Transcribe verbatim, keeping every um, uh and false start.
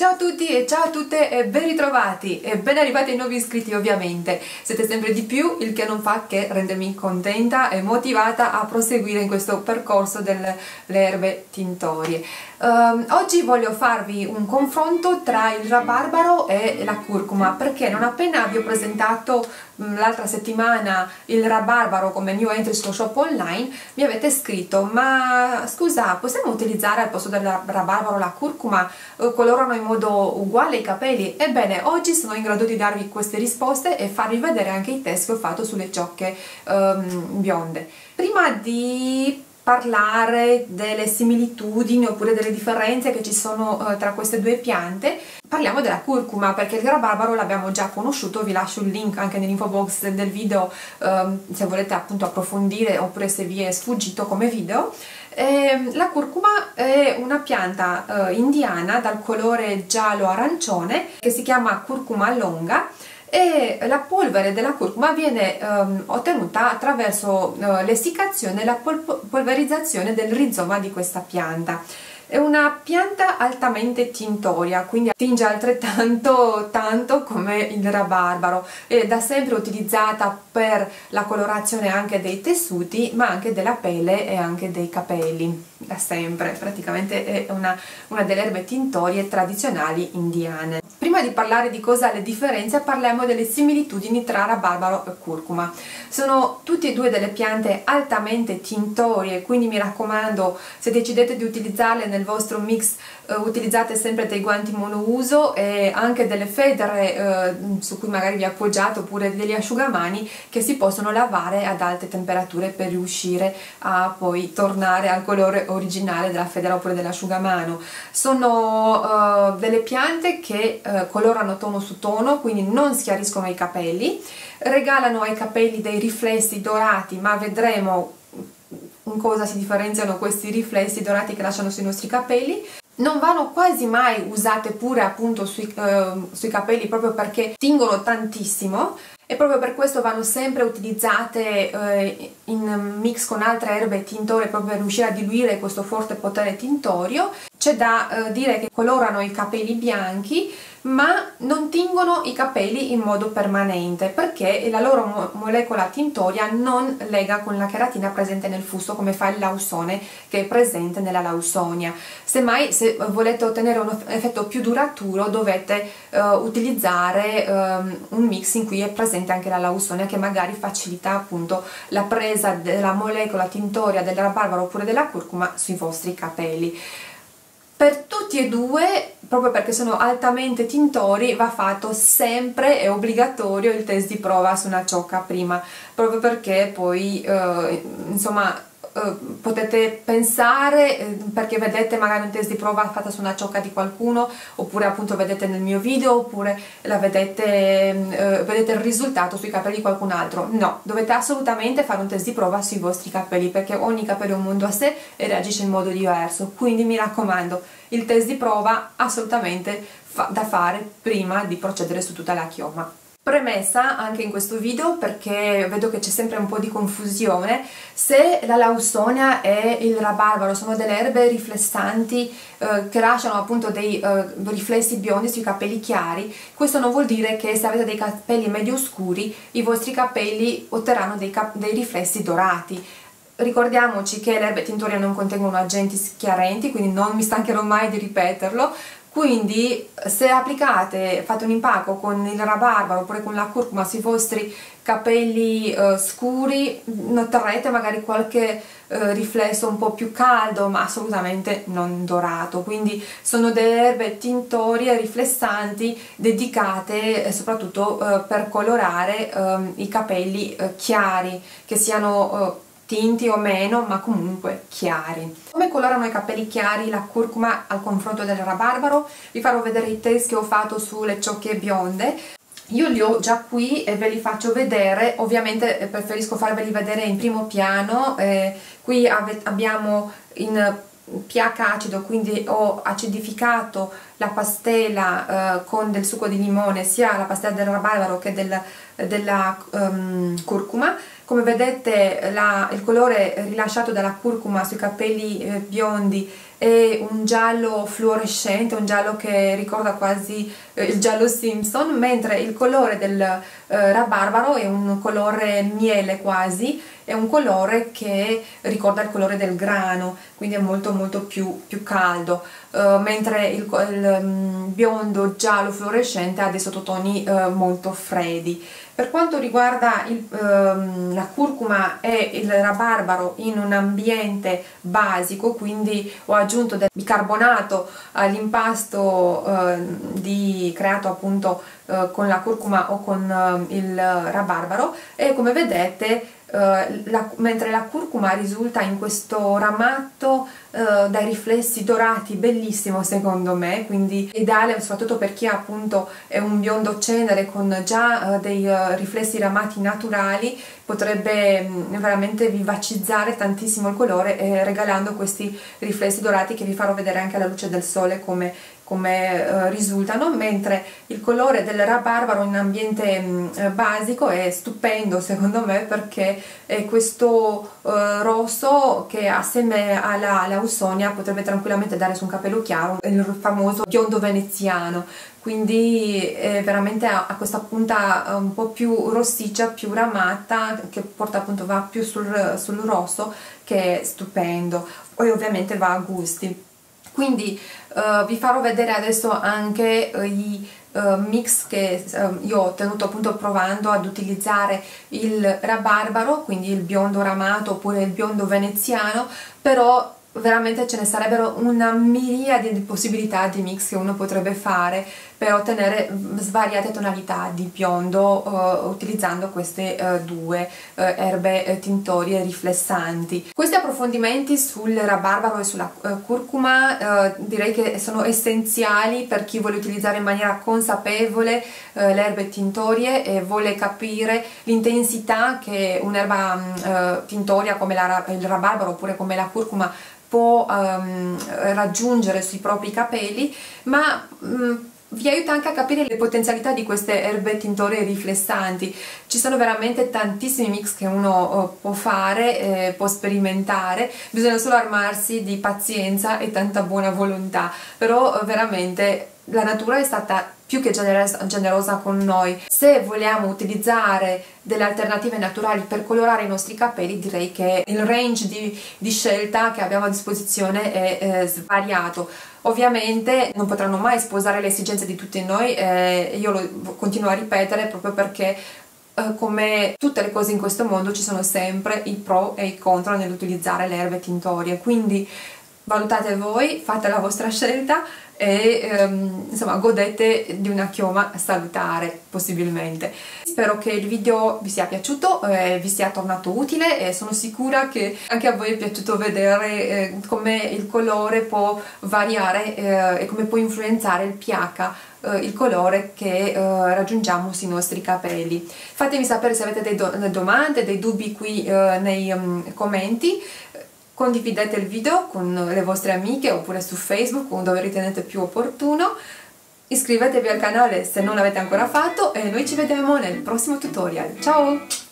Ciao a tutti e ciao a tutte e ben ritrovati e ben arrivati ai nuovi iscritti ovviamente. Siete sempre di più, il che non fa che rendermi contenta e motivata a proseguire in questo percorso delle erbe tintorie. Um, oggi voglio farvi un confronto tra il rabarbaro e la curcuma, perché non appena vi ho presentato l'altra settimana il rabarbaro come new entry sullo shop online, mi avete scritto: ma scusa, possiamo utilizzare al posto del rabarbaro la curcuma? Eh, colorano in modo uguale i capelli? Ebbene, oggi sono in grado di darvi queste risposte e farvi vedere anche i test che ho fatto sulle ciocche um, bionde. Prima di parlare delle similitudini oppure delle differenze che ci sono uh, tra queste due piante, parliamo della curcuma, perché il rabarbaro l'abbiamo già conosciuto. Vi lascio il link anche nell'info box del video um, se volete appunto approfondire oppure se vi è sfuggito come video. E la curcuma è una pianta uh, indiana dal colore giallo-arancione che si chiama curcuma longa, e la polvere della curcuma viene um, ottenuta attraverso uh, l'essiccazione e la pol polverizzazione del rizoma di questa pianta. È una pianta altamente tintoria, quindi tinge altrettanto tanto come il rabarbaro. È da sempre utilizzata per la colorazione anche dei tessuti, ma anche della pelle e anche dei capelli. Da sempre, praticamente è una, una delle erbe tintorie tradizionali indiane. Prima di parlare di cosa le differenze, parliamo delle similitudini tra rabarbaro e curcuma. Sono tutte e due delle piante altamente tintorie, quindi mi raccomando, se decidete di utilizzarle nel vostro mix, eh, utilizzate sempre dei guanti monouso e anche delle federe eh, su cui magari vi appoggiate, oppure degli asciugamani che si possono lavare ad alte temperature per riuscire a poi tornare al colore originale della federa oppure dell'asciugamano. Sono uh, delle piante che uh, colorano tono su tono, quindi non schiariscono i capelli, regalano ai capelli dei riflessi dorati, ma vedremo in cosa si differenziano questi riflessi dorati che lasciano sui nostri capelli. Non vanno quasi mai usate pure appunto sui, uh, sui capelli, proprio perché tingono tantissimo, e proprio per questo vanno sempre utilizzate eh, in mix con altre erbe tintorie, proprio per riuscire a diluire questo forte potere tintorio. C'è da eh, dire che colorano i capelli bianchi, ma non tingono i capelli in modo permanente, perché la loro mo molecola tintoria non lega con la cheratina presente nel fusto come fa il lausone, che è presente nella lausonia. Semmai, se volete ottenere un effetto più duraturo, dovete eh, utilizzare eh, un mix in cui è presente anche la lausonia, che magari facilita appunto la presa della molecola tintoria del rabarbaro oppure della curcuma sui vostri capelli. Per tutti e due, proprio perché sono altamente tintori, va fatto sempre, è obbligatorio, il test di prova su una ciocca prima, proprio perché poi eh, insomma eh, potete pensare, eh, perché vedete magari un test di prova fatta su una ciocca di qualcuno, oppure appunto vedete nel mio video, oppure la vedete, eh, vedete il risultato sui capelli di qualcun altro. No, dovete assolutamente fare un test di prova sui vostri capelli, perché ogni capello è un mondo a sé e reagisce in modo diverso. Quindi mi raccomando, il test di prova assolutamente fa da fare prima di procedere su tutta la chioma. Premessa anche in questo video, perché vedo che c'è sempre un po' di confusione: se la lausonia e il rabarbaro sono delle erbe riflessanti eh, che lasciano appunto dei eh, riflessi biondi sui capelli chiari, questo non vuol dire che se avete dei capelli medio scuri i vostri capelli otterranno dei, cap dei riflessi dorati. Ricordiamoci che le erbe tintorie non contengono agenti schiarenti, quindi non mi stancherò mai di ripeterlo. Quindi se applicate, fate un impacco con il rabarbaro oppure con la curcuma sui vostri capelli eh, scuri, otterrete magari qualche eh, riflesso un po' più caldo, ma assolutamente non dorato. Quindi sono delle erbe tintorie riflessanti dedicate eh, soprattutto eh, per colorare eh, i capelli eh, chiari, che siano eh, tinti o meno, ma comunque chiari. Come colorano i capelli chiari la curcuma al confronto del rabarbaro? Vi farò vedere i test che ho fatto sulle ciocche bionde. Io li ho già qui e ve li faccio vedere. Ovviamente preferisco farveli vedere in primo piano. Eh, qui abbiamo in pH acido, quindi ho acidificato la pastella eh, con del succo di limone, sia la pastella del rabarbaro che del, della um, curcuma. Come vedete la, il colore rilasciato dalla curcuma sui capelli eh, biondi è un giallo fluorescente, un giallo che ricorda quasi eh, il giallo Simpson, mentre il colore del eh, rabarbaro è un colore miele quasi, è un colore che ricorda il colore del grano, quindi è molto molto più, più caldo, uh, mentre il, il um, biondo giallo fluorescente ha dei sottotoni uh, molto freddi. Per quanto riguarda il, um, la curcuma e il rabarbaro in un ambiente basico, quindi ho aggiunto del bicarbonato all'impasto uh, di, creato appunto uh, con la curcuma o con uh, il rabarbaro, e come vedete Uh, la, mentre la curcuma risulta in questo ramatto uh, dai riflessi dorati, bellissimo secondo me, quindi ideale soprattutto per chi appunto è un biondo cenere con già uh, dei uh, riflessi ramati naturali, potrebbe um, veramente vivacizzare tantissimo il colore eh, regalando questi riflessi dorati che vi farò vedere anche alla luce del sole come come eh, risultano, mentre il colore del rabarbaro in ambiente mh, basico è stupendo secondo me, perché è questo eh, rosso che assieme alla Lawsonia potrebbe tranquillamente dare su un capello chiaro il famoso biondo veneziano, quindi è veramente a, a questa punta un po' più rossiccia, più ramata, che porta appunto, va più sul, sul rosso, che è stupendo, poi ovviamente va a gusti. Quindi uh, vi farò vedere adesso anche uh, i uh, mix che uh, io ho tenuto appunto provando ad utilizzare il rabarbaro, quindi il biondo ramato oppure il biondo veneziano, però veramente ce ne sarebbero una miriade di possibilità di mix che uno potrebbe fare per ottenere svariate tonalità di biondo uh, utilizzando queste uh, due uh, erbe uh, tintorie riflessanti. Questi approfondimenti sul rabarbaro e sulla uh, curcuma uh, direi che sono essenziali per chi vuole utilizzare in maniera consapevole uh, le erbe tintorie e vuole capire l'intensità che un'erba uh, tintoria come la, il rabarbaro oppure come la curcuma può um, raggiungere sui propri capelli, ma um, vi aiuta anche a capire le potenzialità di queste erbe tintorie riflessanti. Ci sono veramente tantissimi mix che uno uh, può fare, eh, può sperimentare, bisogna solo armarsi di pazienza e tanta buona volontà, però uh, veramente la natura è stata più che generosa, generosa con noi. Se vogliamo utilizzare delle alternative naturali per colorare i nostri capelli, direi che il range di, di scelta che abbiamo a disposizione è eh, svariato. Ovviamente non potranno mai sposare le esigenze di tutti noi, eh, io lo continuo a ripetere proprio perché eh, come tutte le cose in questo mondo ci sono sempre i pro e i contro nell'utilizzare le erbe tintorie, quindi valutate voi, fate la vostra scelta e ehm, insomma godete di una chioma salutare possibilmente. Spero che il video vi sia piaciuto, eh, vi sia tornato utile, e sono sicura che anche a voi è piaciuto vedere eh, come il colore può variare eh, e come può influenzare il pH, eh, il colore che eh, raggiungiamo sui nostri capelli. Fatemi sapere se avete dei do delle domande, dei dubbi qui eh, nei um, commenti. Condividete il video con le vostre amiche oppure su Facebook o dove ritenete più opportuno. Iscrivetevi al canale se non l'avete ancora fatto e noi ci vediamo nel prossimo tutorial. Ciao!